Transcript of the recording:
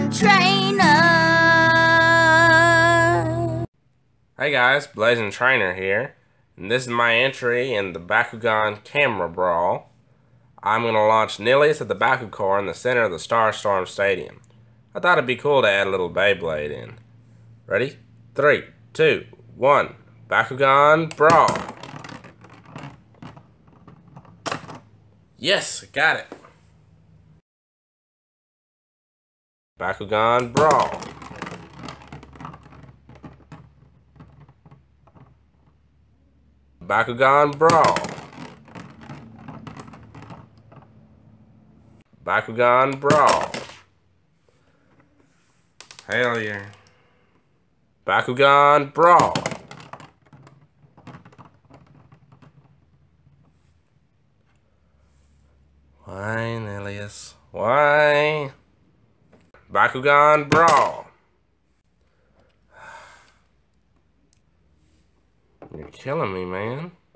Trainer. Hey guys, Blazing Trainer here, and this is my entry in the Bakugan Camera Brawl. I'm going to launch Nilius at the Baku core in the center of the Starstorm Stadium. I thought it'd be cool to add a little Beyblade in. Ready? 3, 2, 1, Bakugan Brawl. Yes, got it. Bakugan Brawl. Bakugan Brawl. Bakugan Brawl. Hell yeah. Bakugan Brawl. Why, Nilius? Why? Bakugan Brawl. You're killing me, man.